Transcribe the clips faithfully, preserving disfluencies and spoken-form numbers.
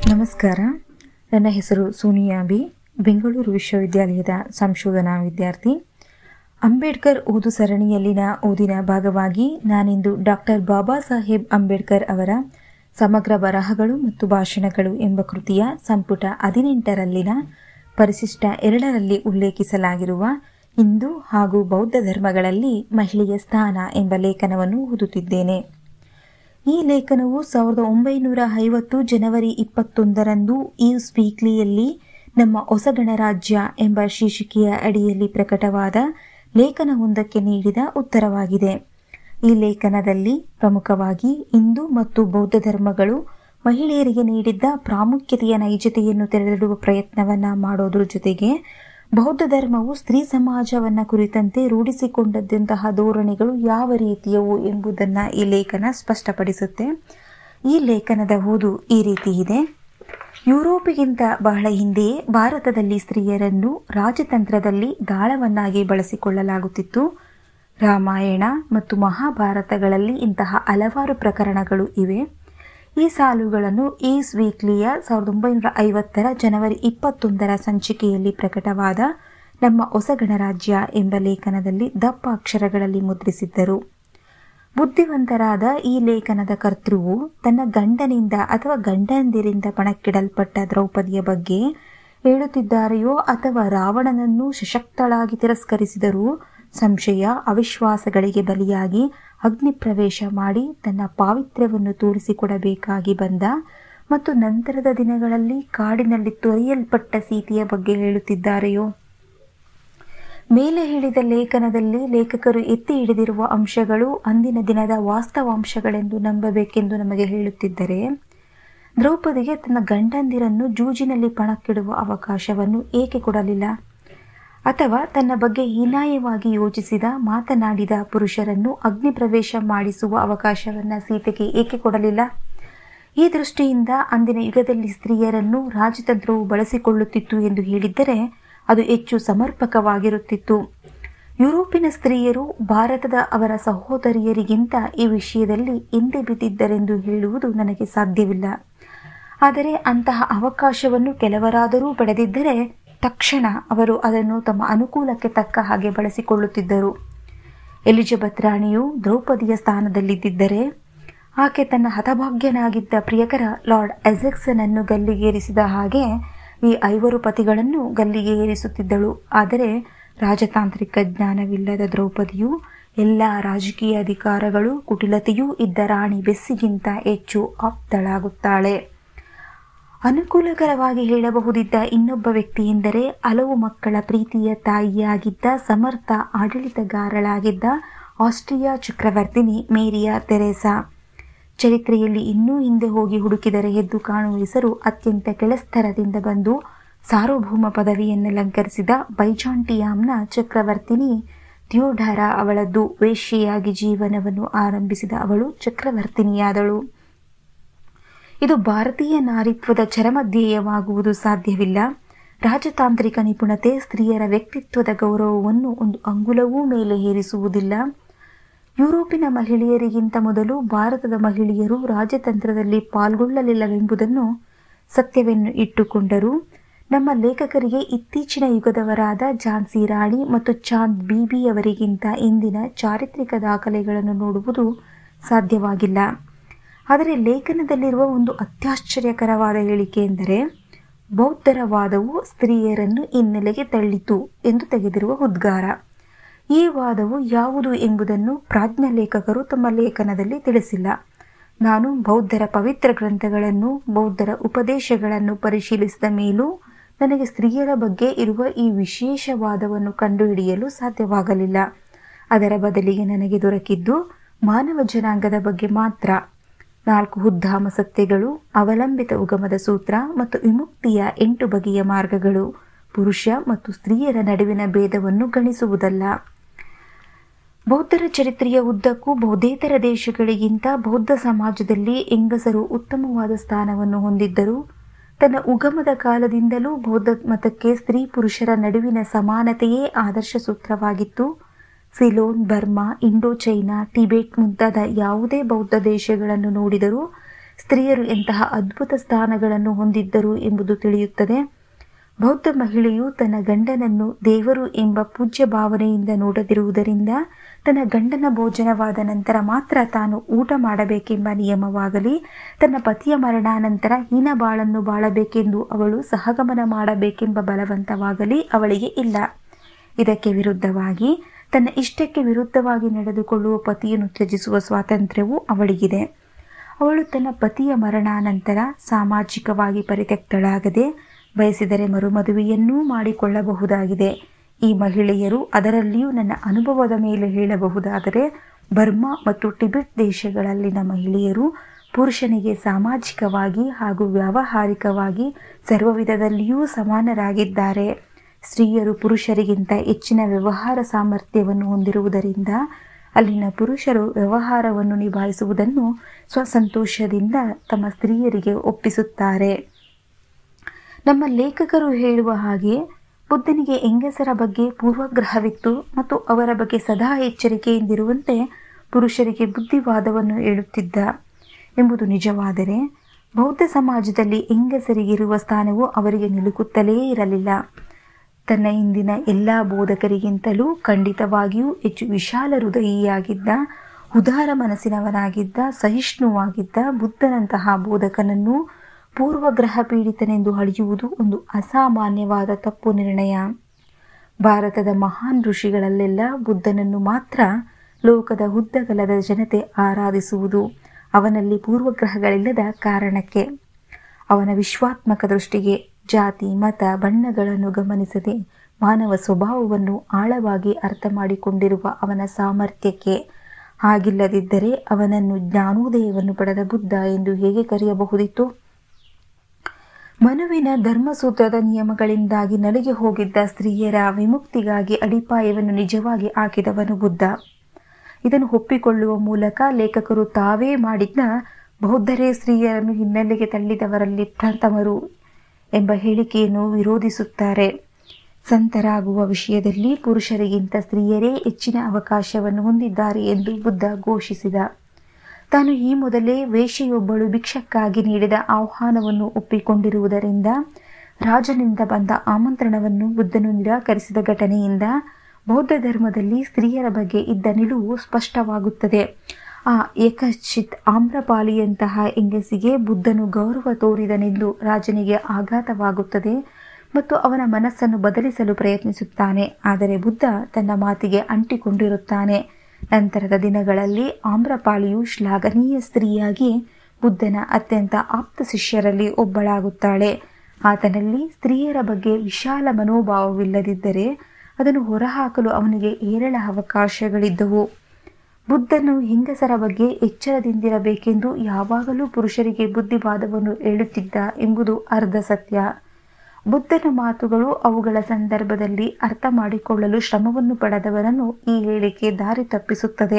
ನಮಸ್ಕಾರ. ನನ್ನ ಹೆಸರು ಸೋನಿಯಾ ಬಿ. ಬೆಂಗಳೂರು ವಿಶ್ವವಿದ್ಯಾಲಯದ ಸಂಶೋಧನಾ ವಿದ್ಯಾರ್ಥಿ. ಅಂಬೇಡ್ಕರ್ ಓದು ಸರಣಿಯಲ್ಲಿನ ಓದಿನ ಭಾಗವಾಗಿ ನಾನಿಂದು ಡಾಕ್ಟರ್ ಬಾಬಾ ಸಾಹೇಬ್ ಅಂಬೇಡ್ಕರ್ ಅವರ ಸಮಗ್ರ ಬರಹಗಳು ಮತ್ತು ಭಾಷಣಗಳು ಎಂಬ ಕೃತಿಯ ಸಂಪುಟ ಹದಿನೆಂಟರಲ್ಲಿನ ಪರಿಶಿಷ್ಟ ಎರಡರಲ್ಲಿ ಉಲ್ಲೇಖಿಸಲಾಗಿರುವ ಹಿಂದೂ ಹಾಗೂ ಬೌದ್ಧ ಧರ್ಮಗಳಲ್ಲಿ ಮಹಿಳೆಯ ಸ್ಥಾನ ಎಂಬ ಲೇಖನವನ್ನು ಓದುತ್ತಿದ್ದೇನೆ. ಈ ಲೇಖನವು ಸಾವಿರದ ಒಂಬೈನೂರ ಐವತ್ತು ಜನವರಿ ಇಪ್ಪತ್ತೊಂದರಂದು ಈವ್ಸ್ ವೀಕ್ಲಿಯಲ್ಲಿ ನಮ್ಮ ಹೊಸ ಗಣರಾಜ್ಯ ಎಂಬ ಶೀರ್ಷಿಕೆಯ ಅಡಿಯಲ್ಲಿ ಪ್ರಕಟವಾದ ಲೇಖನವೊಂದಕ್ಕೆ ನೀಡಿದ ಉತ್ತರವಾಗಿದೆ. ಈ ಲೇಖನದಲ್ಲಿ ಪ್ರಮುಖವಾಗಿ ಹಿಂದೂ ಮತ್ತು ಬೌದ್ಧ ಧರ್ಮಗಳು ಮಹಿಳೆಯರಿಗೆ ನೀಡಿದ್ದ ಪ್ರಾಮುಖ್ಯತೆಯ ನೈಜತೆಯನ್ನು ತೆರೆದಿಡುವ ಪ್ರಯತ್ನವನ್ನ ಮಾಡೋದ್ರ ಜೊತೆಗೆ ಬೌದ್ಧ ಧರ್ಮವು ಸ್ತ್ರೀ ಸಮಾಜವನ್ನ ಕುರಿತಂತೆ ರೂಢಿಸಿಕೊಂಡಂತಹ ಧೋರಣೆಗಳು ಯಾವ ರೀತಿಯವು ಎಂಬುದನ್ನು ಈ ಲೇಖನ ಸ್ಪಷ್ಟಪಡಿಸುತ್ತೆ. ಈ ಲೇಖನದ ಓದು ಈ ರೀತಿ ಇದೆ. ಯುರೋಪಿಗಿಂತ ಬಹಳ ಹಿಂದೆಯೇ ಭಾರತದಲ್ಲಿ ಸ್ತ್ರೀಯರನ್ನು ರಾಜತಂತ್ರದಲ್ಲಿ ದಾಳವನ್ನಾಗಿ ಬಳಸಿಕೊಳ್ಳಲಾಗುತ್ತಿತ್ತು. ರಾಮಾಯಣ ಮತ್ತು ಮಹಾಭಾರತಗಳಲ್ಲಿ ಇಂತಹ ಹಲವಾರು ಪ್ರಕರಣಗಳು ಇವೆ. ಈ ಸಾಲುಗಳನ್ನು ಈವ್ಸ್ ವೀಕ್ಲಿಯ ಸಾವಿರದ ಒಂಬೈನೂರ ಐವತ್ತರ ಜನವರಿ ಇಪ್ಪತ್ತೊಂದರ ಸಂಚಿಕೆಯಲ್ಲಿ ಪ್ರಕಟವಾದ ನಮ್ಮ ಹೊಸ ಗಣರಾಜ್ಯ ಎಂಬ ಲೇಖನದಲ್ಲಿ ದಪ್ಪ ಅಕ್ಷರಗಳಲ್ಲಿ ಮುದ್ರಿಸಿದ್ದರು. ಬುದ್ಧಿವಂತರಾದ ಈ ಲೇಖನದ ಕರ್ತೃವು ತನ್ನ ಗಂಡನಿಂದ ಅಥವಾ ಗಂಡಂದಿರಿಂದ ಪಣಕ್ಕಿಡಲ್ಪಟ್ಟ ದ್ರೌಪದಿಯ ಬಗ್ಗೆ ಹೇಳುತ್ತಿದ್ದಾರೆಯೋ ಅಥವಾ ರಾವಣನನ್ನು ಸಶಕ್ತಳಾಗಿ ತಿರಸ್ಕರಿಸಿದರೂ ಸಂಶಯ ಅವಿಶ್ವಾಸಗಳಿಗೆ ಬಲಿಯಾಗಿ ಅಗ್ನಿ ಪ್ರವೇಶ ಮಾಡಿ ತನ್ನ ಪಾವಿತ್ರ್ಯವನ್ನು ತೋರಿಸಿಕೊಡಬೇಕಾಗಿ ಬಂದ ಮತ್ತು ನಂತರದ ದಿನಗಳಲ್ಲಿ ಕಾಡಿನಲ್ಲಿ ತೊರೆಯಲ್ಪಟ್ಟ ಸೀತೆಯ ಬಗ್ಗೆ ಹೇಳುತ್ತಿದ್ದಾರೆಯೋ? ಮೇಲೆ ಹೇಳಿದ ಲೇಖನದಲ್ಲಿ ಲೇಖಕರು ಎತ್ತಿ ಹಿಡಿದಿರುವ ಅಂಶಗಳು ಅಂದಿನ ದಿನದ ವಾಸ್ತವಾಂಶಗಳೆಂದು ನಂಬಬೇಕೆಂದು ನಮಗೆ ಹೇಳುತ್ತಿದ್ದರೆ, ದ್ರೌಪದಿಗೆ ತನ್ನ ಗಂಡಂದಿರನ್ನು ಜೂಜಿನಲ್ಲಿ ಪಣಕ್ಕಿಡುವ ಅವಕಾಶವನ್ನು ಏಕೆ ಕೊಡಲಿಲ್ಲ? ಅಥವಾ ತನ್ನ ಬಗ್ಗೆ ಹೀನಾಯವಾಗಿ ಯೋಚಿಸಿದ ಮಾತನಾಡಿದ ಪುರುಷರನ್ನು ಅಗ್ನಿ ಪ್ರವೇಶ ಮಾಡಿಸುವ ಅವಕಾಶವನ್ನು ಸೀತೆಗೆ ಏಕೆ ಕೊಡಲಿಲ್ಲ? ಈ ದೃಷ್ಟಿಯಿಂದ ಅಂದಿನ ಯುಗದಲ್ಲಿ ಸ್ತ್ರೀಯರನ್ನು ರಾಜತಂತ್ರವು ಬಳಸಿಕೊಳ್ಳುತ್ತಿತ್ತು ಎಂದು ಹೇಳಿದ್ದರೆ ಅದು ಹೆಚ್ಚು ಸಮರ್ಪಕವಾಗಿರುತ್ತಿತ್ತು. ಯುರೋಪಿನ ಸ್ತ್ರೀಯರು ಭಾರತದ ಅವರ ಸಹೋದರಿಯರಿಗಿಂತ ಈ ವಿಷಯದಲ್ಲಿ ಹಿಂದೆ ಬಿದ್ದಿದ್ದರೆಂದು ಹೇಳುವುದು ನನಗೆ ಸಾಧ್ಯವಿಲ್ಲ. ಆದರೆ ಅಂತಹ ಅವಕಾಶವನ್ನು ಕೆಲವರಾದರೂ ಪಡೆದಿದ್ದರೆ ತಕ್ಷಣ ಅವರು ಅದನ್ನು ತಮ್ಮ ಅನುಕೂಲಕ್ಕೆ ತಕ್ಕ ಹಾಗೆ ಬಳಸಿಕೊಳ್ಳುತ್ತಿದ್ದರು. ಎಲಿಜಬೆತ್ ರಾಣಿಯು ದ್ರೌಪದಿಯ ಸ್ಥಾನದಲ್ಲಿದ್ದರೆ ಆಕೆ ತನ್ನ ಹತಭಾಗ್ಯನಾಗಿದ್ದ ಪ್ರಿಯಕರ ಲಾರ್ಡ್ ಎಸೆಕ್ಸನನ್ನು ಗಲ್ಲಿಗೇರಿಸಿದ ಹಾಗೆ ಈ ಐವರು ಪತಿಗಳನ್ನು ಗಲ್ಲಿಗೆ ಏರಿಸುತ್ತಿದ್ದಳು. ಆದರೆ ರಾಜತಾಂತ್ರಿಕ ಜ್ಞಾನವಿಲ್ಲದ ದ್ರೌಪದಿಯು ಎಲ್ಲ ರಾಜಕೀಯ ಅಧಿಕಾರಗಳು ಕುಟಿಲತೆಯೂ ಇದ್ದ ರಾಣಿ ಬೆಸ್ಸಿಗಿಂತ ಹೆಚ್ಚು ಆಪ್ತಳಾಗುತ್ತಾಳೆ. ಅನುಕೂಲಕರವಾಗಿ ಹೇಳಬಹುದಿದ್ದ ಇನ್ನೊಬ್ಬ ವ್ಯಕ್ತಿ ಎಂದರೆ ಹಲವು ಮಕ್ಕಳ ಪ್ರೀತಿಯ ತಾಯಿಯಾಗಿದ್ದ ಸಮರ್ಥ ಆಡಳಿತಗಾರಳಾಗಿದ್ದ ಆಸ್ಟ್ರಿಯಾ ಚಕ್ರವರ್ತಿನಿ ಮೇರಿಯಾ ತೆರೇಸಾ. ಚರಿತ್ರೆಯಲ್ಲಿ ಇನ್ನೂ ಹಿಂದೆ ಹೋಗಿ ಹುಡುಕಿದರೆ ಎದ್ದು ಕಾಣುವ ಹೆಸರು ಅತ್ಯಂತ ಕೆಳಸ್ತರದಿಂದ ಬಂದು ಸಾರ್ವಭೌಮ ಪದವಿಯನ್ನಲಂಕರಿಸಿದ ಬೈಜಾಂಟಿಯಾಮ್ನ ಚಕ್ರವರ್ತಿನಿ ಥಿಯೋಡಾರಾ ಅವಳದ್ದು. ವೇಶ್ಯೆಯಾಗಿ ಜೀವನವನ್ನು ಆರಂಭಿಸಿದ ಅವಳು ಚಕ್ರವರ್ತಿನಿಯಾದಳು. ಇದು ಭಾರತೀಯ ನಾರಿತ್ವದ ಚರಮಧ್ಯೇಯವಾಗುವುದು ಸಾಧ್ಯವಿಲ್ಲ. ರಾಜತಾಂತ್ರಿಕ ನಿಪುಣತೆ ಸ್ತ್ರೀಯರ ವ್ಯಕ್ತಿತ್ವದ ಗೌರವವನ್ನು ಒಂದು ಅಂಗುಲವೂ ಮೇಲೆ ಏರಿಸುವುದಿಲ್ಲ. ಯುರೋಪಿನ ಮಹಿಳೆಯರಿಗಿಂತ ಮೊದಲು ಭಾರತದ ಮಹಿಳೆಯರು ರಾಜತಂತ್ರದಲ್ಲಿ ಪಾಲ್ಗೊಳ್ಳಲಿಲ್ಲವೆಂಬುದನ್ನು ಸತ್ಯವೆನ್ನು ಇಟ್ಟುಕೊಂಡರು. ನಮ್ಮ ಲೇಖಕರಿಗೆ ಇತ್ತೀಚಿನ ಯುಗದವರಾದ ಝಾನ್ಸಿ ರಾಣಿ ಮತ್ತು ಚಾಂದ್ ಬೀಬಿಯವರಿಗಿಂತ ಇಂದಿನ ಚಾರಿತ್ರಿಕ ದಾಖಲೆಗಳನ್ನು ನೋಡುವುದು ಸಾಧ್ಯವಾಗಿಲ್ಲ. ಆದರೆ ಲೇಖನದಲ್ಲಿರುವ ಒಂದು ಅತ್ಯಾಶ್ಚರ್ಯಕರವಾದ ಹೇಳಿಕೆ ಎಂದರೆ ಬೌದ್ಧರ ವಾದವು ಸ್ತ್ರೀಯರನ್ನು ಹಿನ್ನೆಲೆಗೆ ತಳ್ಳಿತು ಎಂದು ತೆಗೆದಿರುವ ಉದ್ಗಾರ. ಈ ವಾದವು ಯಾವುದು ಎಂಬುದನ್ನು ಪ್ರಾಜ್ಞ ಲೇಖಕರು ತಮ್ಮ ಲೇಖನದಲ್ಲಿ ತಿಳಿಸಿಲ್ಲ. ನಾನು ಬೌದ್ಧರ ಪವಿತ್ರ ಗ್ರಂಥಗಳನ್ನು ಬೌದ್ಧರ ಉಪದೇಶಗಳನ್ನು ಪರಿಶೀಲಿಸಿದ ಮೇಲೂ ನನಗೆ ಸ್ತ್ರೀಯರ ಬಗ್ಗೆ ಇರುವ ಈ ವಿಶೇಷ ವಾದವನ್ನು ಕಂಡುಹಿಡಿಯಲು ಸಾಧ್ಯವಾಗಲಿಲ್ಲ. ಅದರ ಬದಲಿಗೆ ನನಗೆ ದೊರಕಿದ್ದು ಮಾನವ ಜನಾಂಗದ ಬಗ್ಗೆ ಮಾತ್ರ. ನಾಲ್ಕು ಉದ್ದಾಮ ಸತ್ಯಗಳು, ಅವಲಂಬಿತ ಉಗಮದ ಸೂತ್ರ ಮತ್ತು ವಿಮುಕ್ತಿಯ ಎಂಟು ಬಗೆಯ ಮಾರ್ಗಗಳು ಪುರುಷ ಮತ್ತು ಸ್ತ್ರೀಯರ ನಡುವಿನ ಭೇದವನ್ನು ಗಣಿಸುವುದಲ್ಲ. ಬೌದ್ಧರ ಚರಿತ್ರೆಯ ಉದ್ದಕ್ಕೂ ಬೌದ್ಧೇತರ ದೇಶಗಳಿಗಿಂತ ಬೌದ್ಧ ಸಮಾಜದಲ್ಲಿ ಹೆಂಗಸರು ಉತ್ತಮವಾದ ಸ್ಥಾನವನ್ನು ಹೊಂದಿದ್ದರು. ತನ್ನ ಉಗಮದ ಕಾಲದಿಂದಲೂ ಬೌದ್ಧ ಮತಕ್ಕೆ ಸ್ತ್ರೀ ಪುರುಷರ ನಡುವಿನ ಸಮಾನತೆಯೇ ಆದರ್ಶ ಸೂತ್ರವಾಗಿತ್ತು. Ceylon, Burma, Indochina, Tibet ಮುಂತಾದ ಯಾವುದೇ ಬೌದ್ಧ ದೇಶಗಳನ್ನು ನೋಡಿದರೂ ಸ್ತ್ರೀಯರು ಎಂತಹ ಅದ್ಭುತ ಸ್ಥಾನಗಳನ್ನು ಹೊಂದಿದ್ದರು ಎಂಬುದು ತಿಳಿಯುತ್ತದೆ. ಬೌದ್ಧ ಮಹಿಳೆಯು ತನ್ನ ಗಂಡನನ್ನು ದೇವರು ಎಂಬ ಪೂಜ್ಯ ಭಾವನೆಯಿಂದ ನೋಡದಿರುವುದರಿಂದ ತನ್ನ ಗಂಡನ ಭೋಜನವಾದ ನಂತರ ಮಾತ್ರ ತಾನು ಊಟ ಮಾಡಬೇಕೆಂಬ ನಿಯಮವಾಗಲಿ, ತನ್ನ ಪತಿಯ ಮರಣಾನಂತರ ಹೀನ ಬಾಳನ್ನು ಬಾಳಬೇಕೆಂದು ಅವಳು ಸಹಗಮನ ಮಾಡಬೇಕೆಂಬ ಬಲವಂತವಾಗಲಿ ಅವಳಿಗೆ ಇಲ್ಲ. ಇದಕ್ಕೆ ವಿರುದ್ಧವಾಗಿ ತನ್ನ ಇಷ್ಟಕ್ಕೆ ವಿರುದ್ಧವಾಗಿ ನಡೆದುಕೊಳ್ಳುವ ಪತಿಯನ್ನು ತ್ಯಜಿಸುವ ಸ್ವಾತಂತ್ರ್ಯವೂ ಅವಳಿಗಿದೆ. ಅವಳು ತನ್ನ ಪತಿಯ ಮರಣಾನಂತರ ಸಾಮಾಜಿಕವಾಗಿ ಪರಿತ್ಯಕ್ತಳಾಗದೆ ಬಯಸಿದರೆ ಮರುಮದುವೆಯನ್ನೂ ಮಾಡಿಕೊಳ್ಳಬಹುದಾಗಿದೆ. ಈ ಮಹಿಳೆಯರು, ಅದರಲ್ಲಿಯೂ ನನ್ನ ಅನುಭವದ ಮೇಲೆ ಹೇಳಬಹುದಾದರೆ ಬರ್ಮಾ ಮತ್ತು ಟಿಬೆಟ್ ದೇಶಗಳಲ್ಲಿನ ಮಹಿಳೆಯರು ಪುರುಷನಿಗೆ ಸಾಮಾಜಿಕವಾಗಿ ಹಾಗೂ ವ್ಯಾವಹಾರಿಕವಾಗಿ ಸರ್ವವಿಧದಲ್ಲಿಯೂ ಸಮಾನರಾಗಿದ್ದಾರೆ. ಸ್ತ್ರೀಯರು ಪುರುಷರಿಗಿಂತ ಹೆಚ್ಚಿನ ವ್ಯವಹಾರ ಸಾಮರ್ಥ್ಯವನ್ನು ಹೊಂದಿರುವುದರಿಂದ ಅಲ್ಲಿನ ಪುರುಷರು ವ್ಯವಹಾರವನ್ನು ನಿಭಾಯಿಸುವುದನ್ನು ಸ್ವಸಂತೋಷದಿಂದ ತಮ್ಮ ಸ್ತ್ರೀಯರಿಗೆ ಒಪ್ಪಿಸುತ್ತಾರೆ. ನಮ್ಮ ಲೇಖಕರು ಹೇಳುವ ಹಾಗೆ ಬುದ್ಧನಿಗೆ ಹೆಂಗಸರ ಬಗ್ಗೆ ಪೂರ್ವಗ್ರಹವಿತ್ತು ಮತ್ತು ಅವರ ಬಗ್ಗೆ ಸದಾ ಎಚ್ಚರಿಕೆಯಿಂದಿರುವಂತೆ ಪುರುಷರಿಗೆ ಬುದ್ಧಿವಾದವನ್ನು ಹೇಳುತ್ತಿದ್ದ ಎಂಬುದು ನಿಜವಾದರೆ, ಬೌದ್ಧ ಸಮಾಜದಲ್ಲಿ ಹೆಂಗಸರಿಗಿರುವ ಸ್ಥಾನವು ಅವರಿಗೆ ನಿಲುಕುತ್ತಲೇ ಇರಲಿಲ್ಲ. ತನ್ನ ಹಿಂದಿನ ಎಲ್ಲ ಬೋಧಕರಿಗಿಂತಲೂ ಖಂಡಿತವಾಗಿಯೂ ಹೆಚ್ಚು ವಿಶಾಲ ಹೃದಯಿಯಾಗಿದ್ದ, ಉದಾರ ಮನಸ್ಸಿನವನಾಗಿದ್ದ, ಸಹಿಷ್ಣುವಾಗಿದ್ದ ಬುದ್ಧನಂತಹ ಬೋಧಕನನ್ನು ಪೂರ್ವಗ್ರಹ ಪೀಡಿತನೆಂದು ಅಳೆಯುವುದು ಒಂದು ಅಸಾಮಾನ್ಯವಾದ ತಪ್ಪು ನಿರ್ಣಯ. ಭಾರತದ ಮಹಾನ್ ಋಷಿಗಳಲ್ಲೆಲ್ಲ ಬುದ್ಧನನ್ನು ಮಾತ್ರ ಲೋಕದ ಉದ್ದಗಲದ ಜನತೆ ಆರಾಧಿಸುವುದು ಅವನಲ್ಲಿ ಪೂರ್ವಗ್ರಹಗಳಿಲ್ಲದ ಕಾರಣಕ್ಕೆ. ಅವನ ವಿಶ್ವಾತ್ಮಕ ದೃಷ್ಟಿಗೆ ಜಾತಿ, ಮತ, ಬಣ್ಣಗಳನ್ನು ಗಮನಿಸದೆ ಮಾನವ ಸ್ವಭಾವವನ್ನು ಆಳವಾಗಿ ಅರ್ಥ ಮಾಡಿಕೊಂಡಿರುವ ಅವನ ಸಾಮರ್ಥ್ಯಕ್ಕೆ. ಹಾಗಿಲ್ಲದಿದ್ದರೆ ಅವನನ್ನು ಜ್ಞಾನೋದಯವನ್ನು ಪಡೆದ ಬುದ್ಧ ಎಂದು ಹೇಗೆ ಕರೆಯಬಹುದಿತ್ತು? ಮನುವಿನ ಧರ್ಮಸೂತ್ರದ ನಿಯಮಗಳಿಂದಾಗಿ ನಲಿಗೆ ಹೋಗಿದ್ದ ಸ್ತ್ರೀಯರ ವಿಮುಕ್ತಿಗಾಗಿ ಅಡಿಪಾಯವನ್ನು ನಿಜವಾಗಿ ಹಾಕಿದವನು ಬುದ್ಧ. ಇದನ್ನು ಒಪ್ಪಿಕೊಳ್ಳುವ ಮೂಲಕ ಲೇಖಕರು ತಾವೇ ಮಾಡಿದ್ದ ಬೌದ್ಧರೇ ಸ್ತ್ರೀಯರನ್ನು ಹಿನ್ನೆಲೆಗೆ ತಳ್ಳಿದವರಲ್ಲಿ ಪ್ರಥಮರು ಎಂಬ ಹೇಳಿಕೆಯನ್ನು ವಿರೋಧಿಸುತ್ತಾರೆ. ಸಂತರಾಗುವ ವಿಷಯದಲ್ಲಿ ಪುರುಷರಿಗಿಂತ ಸ್ತ್ರೀಯರೇ ಹೆಚ್ಚಿನ ಅವಕಾಶವನ್ನು ಹೊಂದಿದ್ದಾರೆ ಎಂದು ಬುದ್ಧ ಘೋಷಿಸಿದ. ತಾನು ಈ ಮೊದಲೇ ವೇಶ್ಯೆಯೊಬ್ಬಳು ಭಿಕ್ಷಕ್ಕಾಗಿ ನೀಡಿದ ಆಹ್ವಾನವನ್ನು ಒಪ್ಪಿಕೊಂಡಿರುವುದರಿಂದ ರಾಜನಿಂದ ಬಂದ ಆಮಂತ್ರಣವನ್ನು ಬುದ್ಧನು ನಿರಾಕರಿಸಿದ ಘಟನೆಯಿಂದ ಬೌದ್ಧ ಧರ್ಮದಲ್ಲಿ ಸ್ತ್ರೀಯರ ಬಗ್ಗೆ ಇದ್ದ ನಿಲುವು ಸ್ಪಷ್ಟವಾಗುತ್ತದೆ. ಆ ಏಕಚಿತ್ ಆಮ್ರಪಾಲಿಯಂತಹ ಹೆಂಗಸಿಗೆ ಬುದ್ಧನು ಗೌರವ ತೋರಿದನೆಂದು ರಾಜನಿಗೆ ಆಘಾತವಾಗುತ್ತದೆ ಮತ್ತು ಅವನ ಮನಸ್ಸನ್ನು ಬದಲಿಸಲು ಪ್ರಯತ್ನಿಸುತ್ತಾನೆ. ಆದರೆ ಬುದ್ಧ ತನ್ನ ಮಾತಿಗೆ ಅಂಟಿಕೊಂಡಿರುತ್ತಾನೆ. ನಂತರದ ದಿನಗಳಲ್ಲಿ ಆಮ್ರಪಾಲಿಯು ಶ್ಲಾಘನೀಯ ಸ್ತ್ರೀಯಾಗಿ ಬುದ್ಧನ ಅತ್ಯಂತ ಆಪ್ತ ಶಿಷ್ಯರಲ್ಲಿ ಒಬ್ಬಳಾಗುತ್ತಾಳೆ. ಆತನಲ್ಲಿ ಸ್ತ್ರೀಯರ ಬಗ್ಗೆ ವಿಶಾಲ ಮನೋಭಾವವಿಲ್ಲದಿದ್ದರೆ ಅದನ್ನು ಹೊರಹಾಕಲು ಅವನಿಗೆ ಹೇರಳ ಅವಕಾಶಗಳಿದ್ದವು. ಬುದ್ಧನು ಹೆಂಗಸರ ಬಗ್ಗೆ ಎಚ್ಚರದಿಂದಿರಬೇಕೆಂದು ಯಾವಾಗಲೂ ಪುರುಷರಿಗೆ ಬುದ್ಧಿವಾದವನ್ನು ಹೇಳುತ್ತಿದ್ದ ಎಂಬುದು ಅರ್ಧ ಸತ್ಯ. ಬುದ್ಧನ ಮಾತುಗಳು ಅವುಗಳ ಸಂದರ್ಭದಲ್ಲಿ ಅರ್ಥ ಮಾಡಿಕೊಳ್ಳಲು ಶ್ರಮವನ್ನು ಪಡೆದವರನ್ನು ಈ ಹೇಳಿಕೆ ದಾರಿ ತಪ್ಪಿಸುತ್ತದೆ.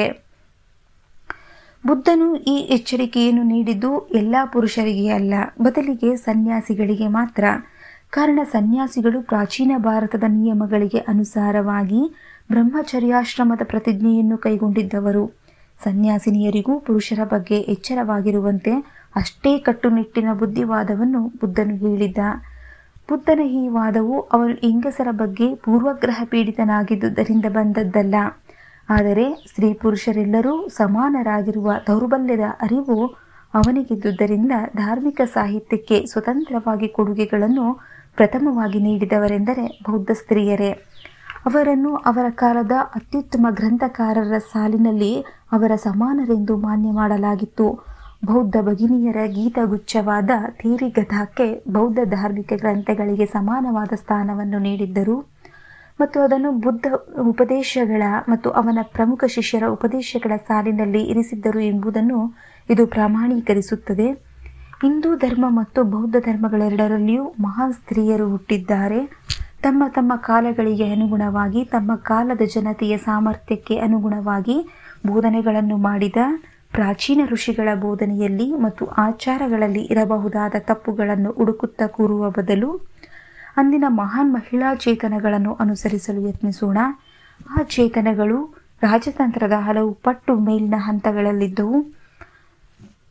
ಬುದ್ಧನು ಈ ಎಚ್ಚರಿಕೆಯನ್ನು ನೀಡಿದ್ದು ಎಲ್ಲ ಪುರುಷರಿಗೆ ಅಲ್ಲ, ಬದಲಿಗೆ ಸನ್ಯಾಸಿಗಳಿಗೆ ಮಾತ್ರ. ಕಾರಣ, ಸನ್ಯಾಸಿಗಳು ಪ್ರಾಚೀನ ಭಾರತದ ನಿಯಮಗಳಿಗೆ ಅನುಸಾರವಾಗಿ ಬ್ರಹ್ಮಚರ್ಯಾಶ್ರಮದ ಪ್ರತಿಜ್ಞೆಯನ್ನು ಕೈಗೊಂಡಿದ್ದವರು. ಸನ್ಯಾಸಿನಿಯರಿಗೂ ಪುರುಷರ ಬಗ್ಗೆ ಎಚ್ಚರವಾಗಿರುವಂತೆ ಅಷ್ಟೇ ಕಟ್ಟುನಿಟ್ಟಿನ ಬುದ್ಧಿವಾದವನ್ನು ಬುದ್ಧನು ಹೇಳಿದ್ದ. ಬುದ್ಧನ ಈ ವಾದವು ಅವನು ಹೆಂಗಸರ ಬಗ್ಗೆ ಪೂರ್ವಗ್ರಹ ಪೀಡಿತನಾಗಿದ್ದುದರಿಂದ ಬಂದದ್ದಲ್ಲ. ಆದರೆ ಸ್ತ್ರೀ ಪುರುಷರೆಲ್ಲರೂ ಸಮಾನರಾಗಿರುವ ದೌರ್ಬಲ್ಯದ ಅರಿವು ಅವನಿಗಿದ್ದುದರಿಂದ ಧಾರ್ಮಿಕ ಸಾಹಿತ್ಯಕ್ಕೆ ಸ್ವತಂತ್ರವಾಗಿ ಕೊಡುಗೆಗಳನ್ನು ಪ್ರಥಮವಾಗಿ ನೀಡಿದವರೆಂದರೆ ಬೌದ್ಧ ಸ್ತ್ರೀಯರೇ. ಅವರನ್ನು ಅವರ ಕಾಲದ ಅತ್ಯುತ್ತಮ ಗ್ರಂಥಕಾರರ ಸಾಲಿನಲ್ಲಿ ಅವರ ಸಮಾನರೆಂದು ಮಾನ್ಯ ಮಾಡಲಾಗಿತ್ತು. ಬೌದ್ಧ ಭಗಿನಿಯರ ಗೀತಗುಚ್ಛವಾದ ಥೇರಿಗತಾಕ್ಕೆ ಬೌದ್ಧ ಧಾರ್ಮಿಕ ಗ್ರಂಥಗಳಿಗೆ ಸಮಾನವಾದ ಸ್ಥಾನವನ್ನು ನೀಡಿದ್ದರು ಮತ್ತು ಅದನ್ನು ಬುದ್ಧ ಉಪದೇಶಗಳ ಮತ್ತು ಅವನ ಪ್ರಮುಖ ಶಿಷ್ಯರ ಉಪದೇಶಗಳ ಸಾಲಿನಲ್ಲಿ ಇರಿಸಿದ್ದರು ಎಂಬುದನ್ನು ಇದು ಪ್ರಮಾಣೀಕರಿಸುತ್ತದೆ. ಹಿಂದೂ ಧರ್ಮ ಮತ್ತು ಬೌದ್ಧ ಧರ್ಮಗಳೆರಡರಲ್ಲಿಯೂ ಮಹಾನ್ ಸ್ತ್ರೀಯರು ಹುಟ್ಟಿದ್ದಾರೆ. ತಮ್ಮ ತಮ್ಮ ಕಾಲಗಳಿಗೆ ಅನುಗುಣವಾಗಿ, ತಮ್ಮ ಕಾಲದ ಜನತೆಯ ಸಾಮರ್ಥ್ಯಕ್ಕೆ ಅನುಗುಣವಾಗಿ ಬೋಧನೆಗಳನ್ನು ಮಾಡಿದ ಪ್ರಾಚೀನ ಋಷಿಗಳ ಬೋಧನೆಯಲ್ಲಿ ಮತ್ತು ಆಚಾರಗಳಲ್ಲಿ ಇರಬಹುದಾದ ತಪ್ಪುಗಳನ್ನು ಹುಡುಕುತ್ತಾ ಕೂರುವ ಬದಲು ಅಂದಿನ ಮಹಾನ್ ಮಹಿಳಾ ಚೇತನಗಳನ್ನು ಅನುಸರಿಸಲು ಯತ್ನಿಸೋಣ. ಆ ಚೇತನಗಳು ರಾಜತಂತ್ರದ ಹಲವು ಪಟ್ಟು ಮೇಲಿನ ಹಂತಗಳಲ್ಲಿದ್ದವು.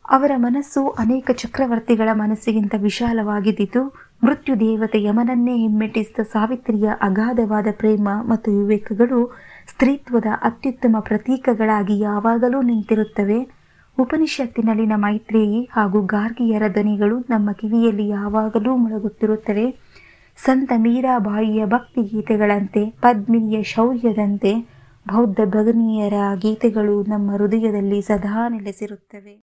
ಅವರ ಮನಸ್ಸು ಅನೇಕ ಚಕ್ರವರ್ತಿಗಳ ಮನಸ್ಸಿಗಿಂತ ವಿಶಾಲವಾಗಿದ್ದಿತು. ಮೃತ್ಯು ದೇವತೆ ಯಮನನ್ನೇ ಹಿಮ್ಮೆಟ್ಟಿಸಿದ ಸಾವಿತ್ರಿಯ ಅಗಾಧವಾದ ಪ್ರೇಮ ಮತ್ತು ವಿವೇಕಗಳು ಸ್ತ್ರೀತ್ವದ ಅತ್ಯುತ್ತಮ ಪ್ರತೀಕಗಳಾಗಿ ಯಾವಾಗಲೂ ನಿಂತಿರುತ್ತವೆ. ಉಪನಿಷತ್ತಿನಲ್ಲಿನ ಮೈತ್ರೇಯಿ ಹಾಗೂ ಗಾರ್ಗಿಯರ ಧ್ವನಿಗಳು ನಮ್ಮ ಕಿವಿಯಲ್ಲಿ ಯಾವಾಗಲೂ ಮೊಳಗುತ್ತಿರುತ್ತವೆ. ಸಂತ ಮೀರಾಬಾಯಿಯ ಭಕ್ತಿ ಗೀತೆಗಳಂತೆ, ಪದ್ಮಿನಿಯ ಶೌರ್ಯದಂತೆ ಬೌದ್ಧ ಭಗನಿಯರ ಗೀತೆಗಳು ನಮ್ಮ ಹೃದಯದಲ್ಲಿ ಸದಾ ನೆಲೆಸಿರುತ್ತವೆ.